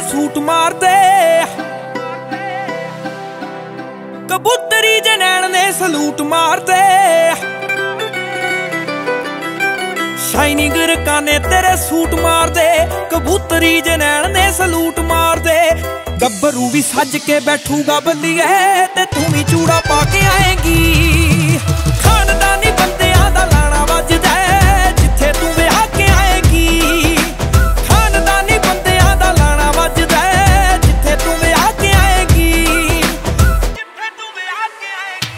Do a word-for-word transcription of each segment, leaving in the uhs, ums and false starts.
Suit मार दे। कबूतरी जे नैन ने सलूट मार दे। शाइनिंग रकाने तेरे सूट मार दे। कबूतरी जे नैन ने सलूट मार दे। गब्बरू भी सज के बैठूगा बल्लिए ते तू भी चूड़ा पा के आएगी। खानदानी बंदियां दा लाना वजदा जिथे तू विआह के आएगी। खानदानी बंदियां दा लाना वजदा जिथे तू विआह के आएगी। जिथे तू विआह के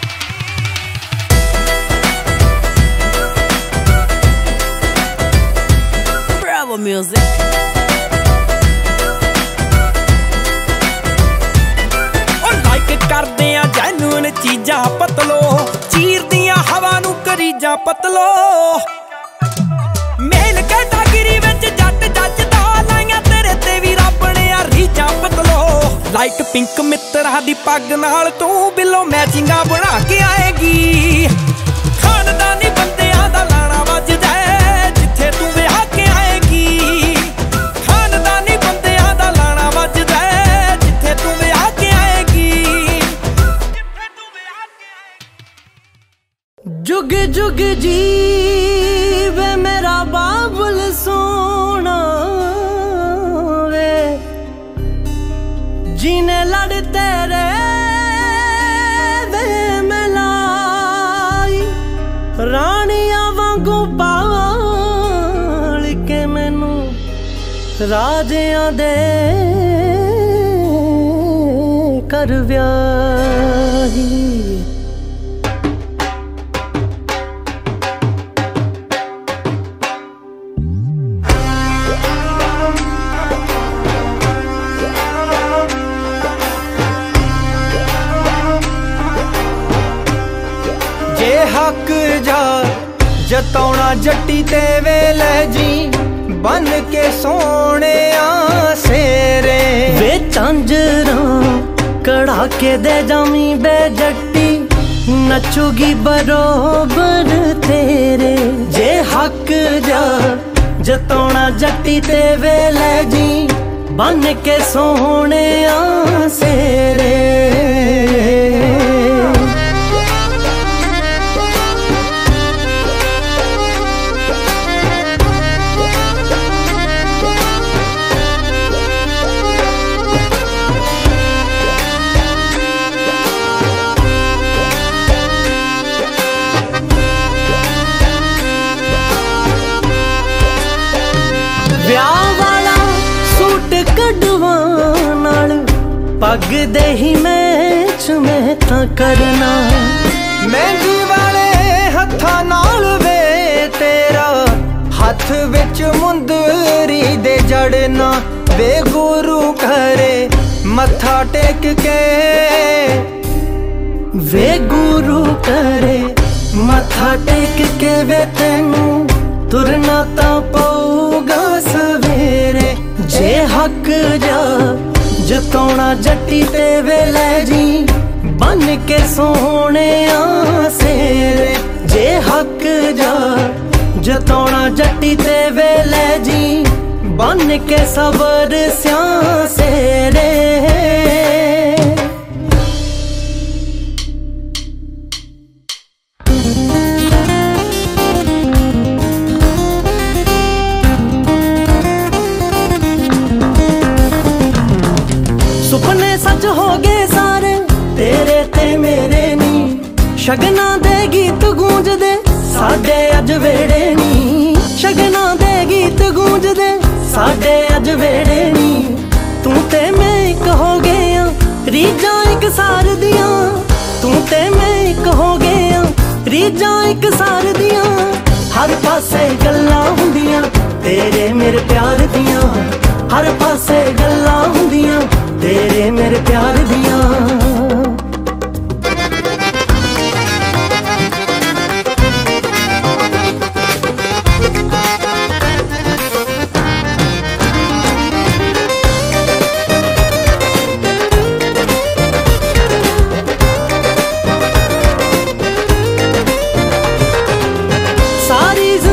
आएगी। Bravo music। करदे आ जैनून चीजां पतलो। चीर दियां हवा नू करीजां पतलो। मेल कैटागिरी विच जट जजदा लाइयां तेरे ते भी रब ने आ रीजां पतलो। लाइट पिंक मित्तरा दी पग नाल तू बिलो मैचिंगा बना के आएगी। खानदानी बंदियां दा लाना वजदा जिथे तू विआह के आएगी। खानदानी बंदियां दा लाना वजदा जिथे तू विआह के आएगी। जुग जुग जीवे मेरा बाबुल सोना वे। जीने लड़ तेरे वे मलाई। रानिया वांगू पाल के मैनू राजियां दे कर व्याही। हक जा जतौना जट्टी ते वेले जी बन के सोने सेरे। वे झांजरा कड़ा के दे जामी बे जट्टी नचुगी बरोबर तेरे। जे हक जा जतौना जट्टी ते वेले जी बन के सोने सेरे। पग दे ही मैच में था करना। मेहंदी वाले हत्था नाल वे तेरा हथ विच मुंदरी दे जड़ना। वे गुरु घरे मत्था टेक के। वे गुरु करे मत्था टेक के वे तेनू तुरना ता पऊगा सवेरे। जे हक जा जतौना जट्टी ते वेले जी बन के सोने सेरे। जे हक जा जतौना जट्टी ते वेले जी बन के सबर स्या सेरे। सुपने सच हो गए सारे तेरे ते मेरे नी। शगना दे गीत गूंजदे साडे अज वेड़े नी। शगना दे गीत गूंजदे साडे अज वेड़े नी। तू ते मैं एक हो गए रीजा एक सार दियां। तू ते मैं एक हो गए रीजा एक सार दियां। हर पासे गल्लां हुंदियां तेरे मेरे प्यार दियां। हर पासे गल्लां हुंदियां तेरे मेरे प्यार दियां।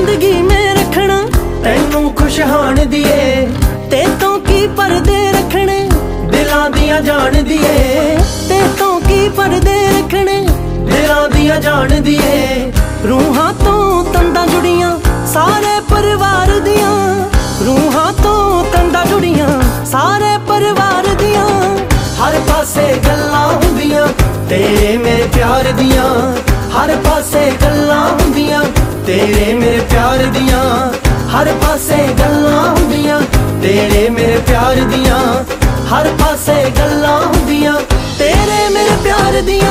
खुशहान दिए ते तो की पर्दे रखने दिया जान दिए ते तो की पर्दे रखने दिलां दिया जान दिए रूहां तो तंदा जुड़ियां सारे परिवार दियां रूहां तो तंदा जुड़ियां सारे परिवार दियां हर पासे गल्लां हुंदियां तेरे मेरे प्यार दियां हर पासे गल्लां हुंदियां तेरे मेरे प्यार दियां हर पासे गल्लां हुंदियां तेरे मेरे प्यार दियां हर पासे गल्लां हुंदियां तेरे मेरे प्यार दियां